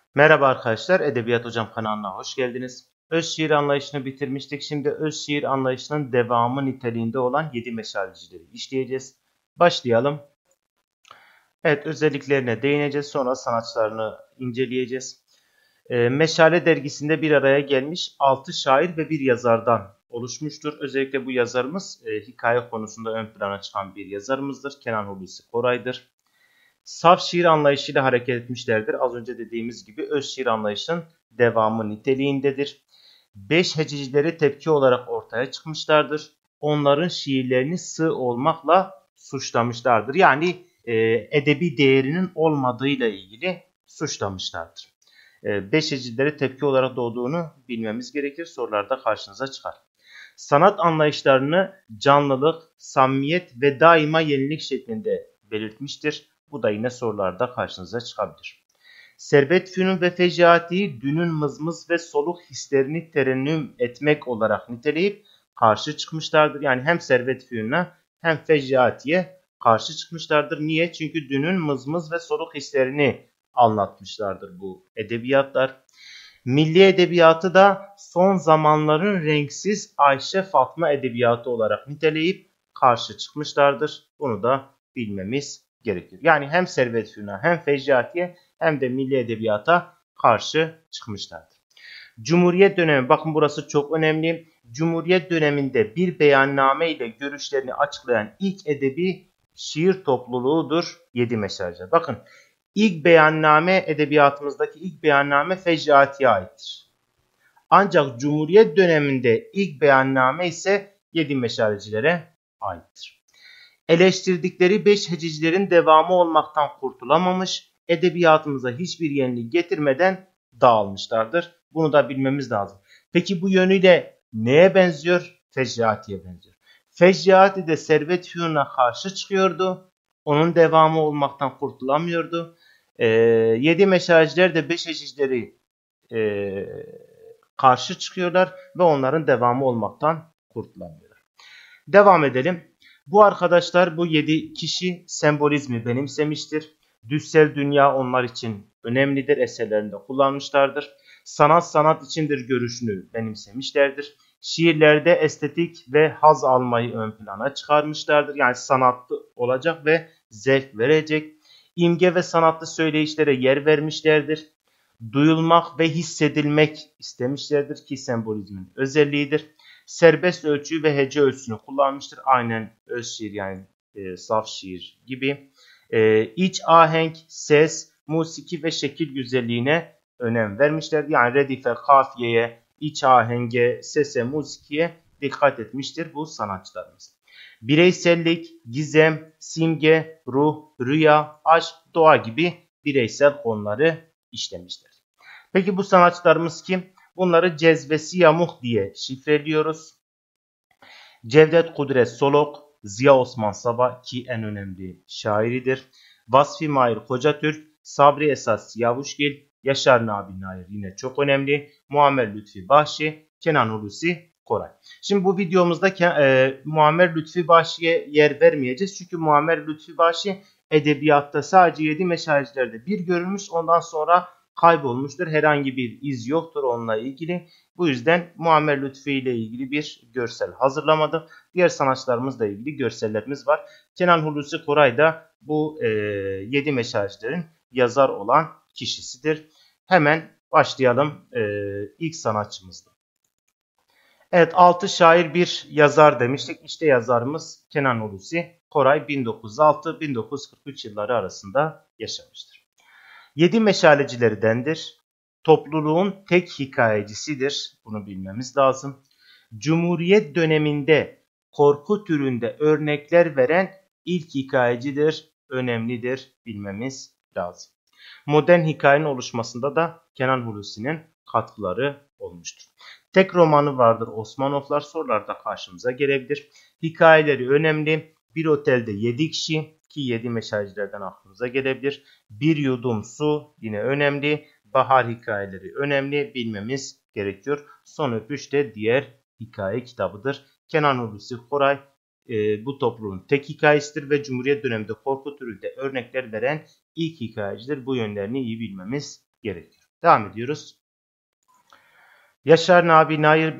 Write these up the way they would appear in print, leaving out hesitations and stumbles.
Merhaba arkadaşlar, Edebiyat Hocam kanalına hoş geldiniz. Öz şiir anlayışını bitirmiştik. Şimdi öz şiir anlayışının devamı niteliğinde olan 7 meşalecileri işleyeceğiz. Başlayalım. Evet, özelliklerine değineceğiz. Sonra sanatçılarını inceleyeceğiz. Meşale dergisinde bir araya gelmiş 6 şair ve bir yazardan oluşmuştur. Özellikle bu yazarımız hikaye konusunda ön plana çıkan bir yazarımızdır. Kenan Hulusi Koray'dır. Saf şiir anlayışıyla hareket etmişlerdir. Az önce dediğimiz gibi öz şiir anlayışının devamı niteliğindedir. Beş hececileri tepki olarak ortaya çıkmışlardır. Onların şiirlerini sığ olmakla suçlamışlardır. Yani edebi değerinin olmadığıyla ilgili suçlamışlardır. Beş hececileri tepki olarak doğduğunu bilmemiz gerekir. Sorularda karşınıza çıkar. Sanat anlayışlarını canlılık, samimiyet ve daima yenilik şeklinde belirtmiştir. Bu da yine sorularda karşınıza çıkabilir. Servet Fünun ve Fecai'yi dünün mızmız ve soluk hislerini terennüm etmek olarak niteleyip karşı çıkmışlardır. Yani hem Servet Fünun'a hem Fecai'ye karşı çıkmışlardır. Niye? Çünkü dünün mızmız ve soluk hislerini anlatmışlardır bu edebiyatlar. Milli edebiyatı da son zamanların renksiz Ayşe Fatma edebiyatı olarak niteleyip karşı çıkmışlardır. Bunu da bilmemiz gerekir. Yani hem Servet Fünun'a hem Fecai'ye hem de milli edebiyata karşı çıkmışlardır. Cumhuriyet dönemi, bakın burası çok önemli. Cumhuriyet döneminde bir beyanname ile görüşlerini açıklayan ilk edebi şiir topluluğudur 7 Meşalciler. Bakın ilk beyanname, edebiyatımızdaki ilk beyanname Fecai'ye aittir. Ancak Cumhuriyet döneminde ilk beyanname ise 7 Meşalecilere aittir. Eleştirdikleri 5 hecicilerin devamı olmaktan kurtulamamış, edebiyatımıza hiçbir yenilik getirmeden dağılmışlardır. Bunu da bilmemiz lazım. Peki bu yönüyle neye benziyor? Fecai'ye benziyor. Fecai de Servet Fünun'a karşı çıkıyordu. Onun devamı olmaktan kurtulamıyordu. 7 Meşalciler de 5 hecicileri karşı çıkıyorlar ve onların devamı olmaktan kurtulamıyorlar. Devam edelim. Bu arkadaşlar, bu 7 kişi sembolizmi benimsemiştir. Düssel dünya onlar için önemlidir. Eserlerinde kullanmışlardır. Sanat içindir görüşünü benimsemişlerdir. Şiirlerde estetik ve haz almayı ön plana çıkarmışlardır. Yani sanatlı olacak ve zevk verecek. İmge ve sanatlı söyleyişlere yer vermişlerdir. Duyulmak ve hissedilmek istemişlerdir ki sembolizmin özelliğidir. Serbest ölçü ve hece ölçüsünü kullanmıştır. Aynen öz şiir, yani saf şiir gibi. İç ahenk, ses, musiki ve şekil güzelliğine önem vermişler. Yani redife, kafiyeye, iç ahenge, sese, musikiye dikkat etmiştir bu sanatçılarımız. Bireysellik, gizem, simge, ruh, rüya, aşk, doğa gibi bireysel konuları işlemişler. Peki bu sanatçılarımız kim? Bunları Cezvesi Yamuk diye şifreliyoruz. Cevdet Kudret Solok, Ziya Osman Sabah ki en önemli şairidir. Vasfi Mahir Kocatürk, Sabri Esas Yavuşgil, Yaşar Nabi Nair yine çok önemli. Muammer Lütfi Bahşi, Kenan Hulusi Koray. Şimdi bu videomuzda Muammer Lütfi Bahşi'ye yer vermeyeceğiz. Çünkü Muammer Lütfi Bahşi edebiyatta sadece 7 meşayicilerde bir görülmüş. Ondan sonra kaybolmuştur. Herhangi bir iz yoktur onunla ilgili. Bu yüzden Muammer Lütfi ile ilgili bir görsel hazırlamadık. Diğer sanatçılarımızla ilgili görsellerimiz var. Kenan Hulusi Koray da bu 7 meşayiclerin yazar olan kişisidir. Hemen başlayalım ilk sanatçımızla. Evet, 6 şair bir yazar demiştik. İşte yazarımız Kenan Hulusi Koray 1906-1943 yılları arasında yaşamıştır. 7 meşalecileridendir. Topluluğun tek hikayecisidir. Bunu bilmemiz lazım. Cumhuriyet döneminde korku türünde örnekler veren ilk hikayecidir. Önemlidir, bilmemiz lazım. Modern hikayenin oluşmasında da Kenan Hulusi'nin katkıları olmuştur. Tek romanı vardır Osmanovlar, sorularda karşımıza gelebilir. Hikayeleri önemli. Bir otelde 7 kişi ki 7 meşalcilerden aklımıza gelebilir. Bir yudum su yine önemli. Bahar hikayeleri önemli, bilmemiz gerekiyor. Son Öpüş de diğer hikaye kitabıdır. Kenan Hulusi Koray bu topluluğun tek hikayesidir ve Cumhuriyet döneminde korku türünde örnekler veren ilk hikayecidir. Bu yönlerini iyi bilmemiz gerekir. Devam ediyoruz. Yaşar Nabi Nair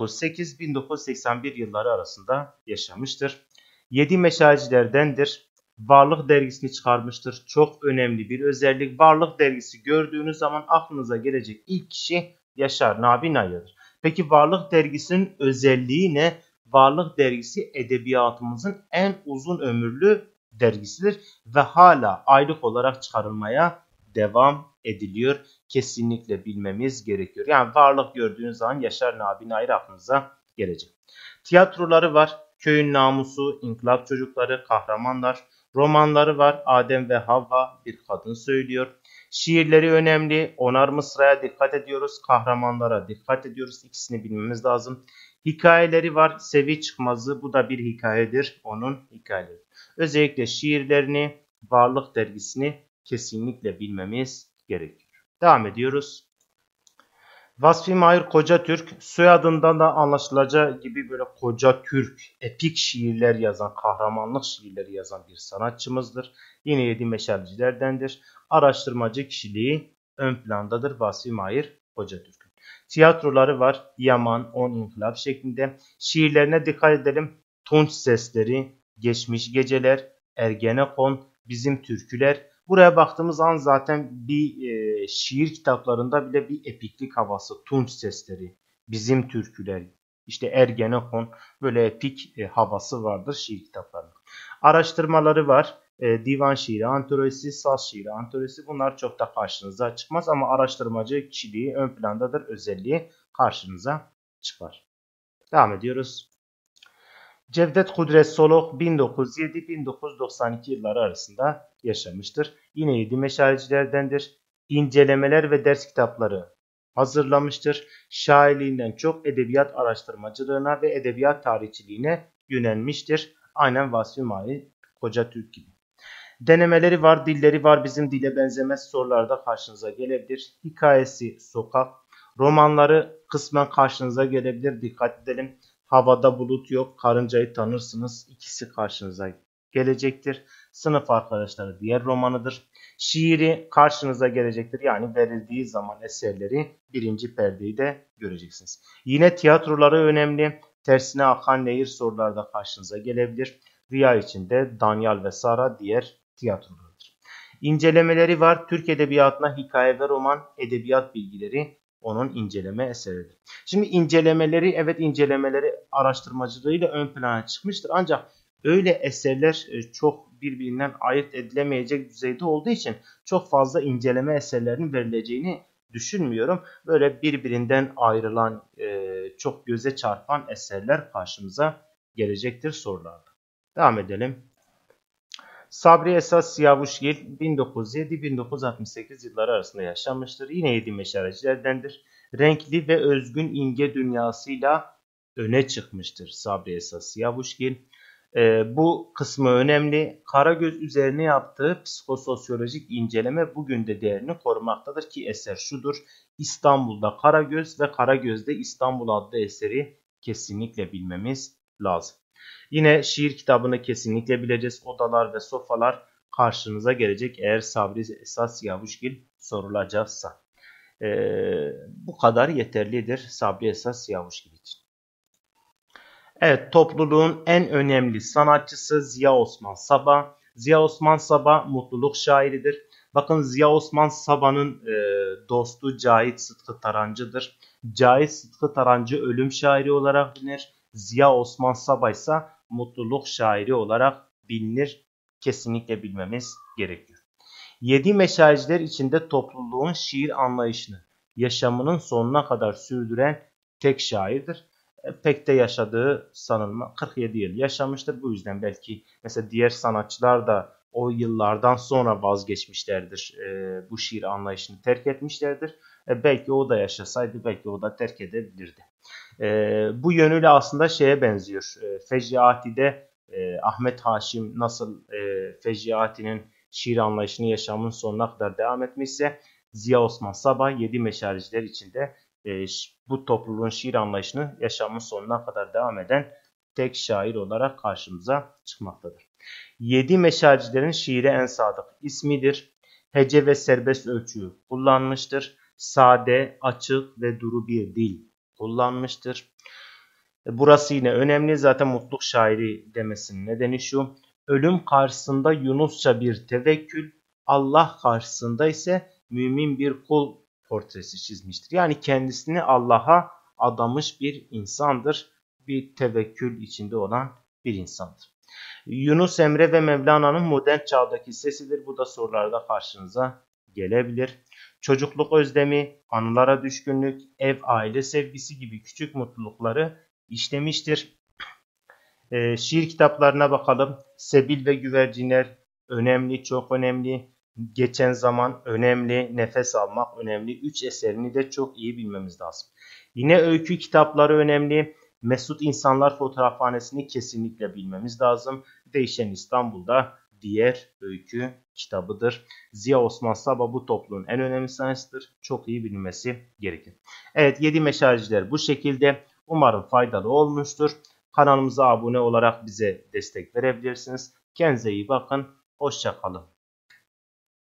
1908-1981 yılları arasında yaşamıştır. 7 meşalcilerdendir. Varlık dergisini çıkarmıştır. Çok önemli bir özellik. Varlık dergisi gördüğünüz zaman aklınıza gelecek ilk kişi Yaşar Nabi Nair'dir. Peki Varlık dergisinin özelliği ne? Varlık dergisi edebiyatımızın en uzun ömürlü dergisidir ve hala aylık olarak çıkarılmaya devam ediliyor. Kesinlikle bilmemiz gerekiyor. Yani Varlık gördüğünüz zaman Yaşar Nabi Nair aklınıza gelecek. Tiyatroları var. Köyün Namusu, İnkılap Çocukları, Kahramanlar. Romanları var. Adem ve Havva, bir kadın söylüyor. Şiirleri önemli. Onar mısraya dikkat ediyoruz. Kahramanlara dikkat ediyoruz. İkisini bilmemiz lazım. Hikayeleri var. Sevi Çıkmazı, bu da bir hikayedir. Onun hikayeleri. Özellikle şiirlerini, Varlık dergisini kesinlikle bilmemiz gerekiyor. Devam ediyoruz. Vasfi Mahir Kocatürk, soyadından da anlaşılacağı gibi böyle Koca Türk, epik şiirler yazan, kahramanlık şiirleri yazan bir sanatçımızdır. Yine 7 meşalcilerdendir. Araştırmacı kişiliği ön plandadır Vasfi Mahir Kocatürk'ün. Tiyatroları var. Yaman, On İnkılap şeklinde. Şiirlerine dikkat edelim. Tunç Sesleri, Geçmiş Geceler, Ergenekon, Bizim Türküler. Buraya baktığımız an zaten bir şiir kitaplarında bile bir epiklik havası, Tunç Sesleri, Bizim Türküler, işte Ergenekon, böyle epik havası vardır şiir kitaplarında. Araştırmaları var. Divan şiiri antolojisi, saz şiiri antolojisi, bunlar çok da karşınıza çıkmaz ama araştırmacı kişiliği ön plandadır, özelliği karşınıza çıkar. Devam ediyoruz. Cevdet Kudret Solok 1907-1992 yılları arasında yaşamıştır. Yine 7 meşalcilerdendir. İncelemeler ve ders kitapları hazırlamıştır. Şairliğinden çok edebiyat araştırmacılığına ve edebiyat tarihçiliğine yönelmiştir. Aynen Vasfi Mahir Kocatürk gibi. Denemeleri var, dilleri var, bizim dile benzemez sorularda karşınıza gelebilir. Hikayesi Sokak, romanları kısmen karşınıza gelebilir, dikkat edelim. Havada bulut yok, karıncayı tanırsınız, ikisi karşınıza gelecektir. Sınıf arkadaşları diğer romanıdır. Şiiri karşınıza gelecektir, yani verildiği zaman eserleri birinci perdeyi de göreceksiniz. Yine tiyatroları önemli, Tersine Akan Nehir sorularda karşınıza gelebilir. Rüya içinde Danyal ve Sara diğer tiyatrolarıdır. İncelemeleri var. Türk edebiyatına hikaye ve roman edebiyat bilgileri onun inceleme eseridir. Şimdi incelemeleri, evet, incelemeleri araştırmacılığıyla ön plana çıkmıştır. Ancak öyle eserler çok birbirinden ayırt edilemeyecek düzeyde olduğu için çok fazla inceleme eserlerinin verileceğini düşünmüyorum. Böyle birbirinden ayrılan, çok göze çarpan eserler karşımıza gelecektir sorularda. Devam edelim. Sabri Esas Siyavuşgil 1907-1968 yılları arasında yaşamıştır. Yine 7 meşalecilerdendir. Renkli ve özgün imge dünyasıyla öne çıkmıştır Sabri Esas Siyavuşgil. Bu kısmı önemli. Karagöz üzerine yaptığı psikososyolojik inceleme bugün de değerini korumaktadır ki eser şudur: İstanbul'da Karagöz ve Karagöz'de İstanbul adlı eseri kesinlikle bilmemiz lazım. Yine şiir kitabını kesinlikle bileceğiz. Odalar ve Sofalar karşınıza gelecek eğer Sabri Esas Siyavuşgil sorulacaksa. Bu kadar yeterlidir Sabri Esas Siyavuşgil için. Evet, topluluğun en önemli sanatçısı Ziya Osman Sabah. Ziya Osman Sabah mutluluk şairidir. Bakın, Ziya Osman Sabah'ın dostu Cahit Sıtkı Tarancı'dır. Cahit Sıtkı Tarancı ölüm şairi olarak bilinir. Ziya Osman Sabah ise mutluluk şairi olarak bilinir. Kesinlikle bilmemiz gerekiyor. 7 meşalciler içinde topluluğun şiir anlayışını yaşamının sonuna kadar sürdüren tek şairdir. Pek de yaşadığı sanılmaz. 47 yıl yaşamıştır. Bu yüzden belki mesela diğer sanatçılar da o yıllardan sonra vazgeçmişlerdir. Bu şiir anlayışını terk etmişlerdir. Belki o da yaşasaydı belki o da terk edebilirdi. Bu yönüyle aslında şeye benziyor. Fecaiati'de Ahmet Haşim nasıl Fecaiati'nin şiir anlayışını yaşamın sonuna kadar devam etmişse, Ziya Osman Sabah 7 meşalciler içinde bu topluluğun şiir anlayışını yaşamın sonuna kadar devam eden tek şair olarak karşımıza çıkmaktadır. 7 meşalcilerin şiire en sadık ismidir. Hece ve serbest ölçüyü kullanmıştır. Sade, açık ve duru bir dil kullanmıştır. Burası yine önemli. Zaten mutluluk şairi demesinin nedeni şu. Ölüm karşısında Yunusça bir tevekkül, Allah karşısında ise mümin bir kul portresi çizmiştir. Yani kendisini Allah'a adamış bir insandır. Bir tevekkül içinde olan bir insandır. Yunus Emre ve Mevlana'nın modern çağdaki sesidir. Bu da sorularda karşınıza gelebilir. Çocukluk özlemi, anılara düşkünlük, ev, aile sevgisi gibi küçük mutlulukları işlemiştir. Şiir kitaplarına bakalım. Sebil ve Güvercinler önemli, çok önemli. Geçen zaman önemli, nefes almak önemli. 3 eserini de çok iyi bilmemiz lazım. Yine öykü kitapları önemli. Mesut İnsanlar Fotoğrafhanesi'ni kesinlikle bilmemiz lazım. Değişen İstanbul'da diğer öykü kitabıdır. Ziya Osman Saba bu toplumun en önemli sanatçısıdır. Çok iyi bilinmesi gerekir. Evet, 7 meşalciler bu şekilde. Umarım faydalı olmuştur. Kanalımıza abone olarak bize destek verebilirsiniz. Kendinize iyi bakın. Hoşça kalın.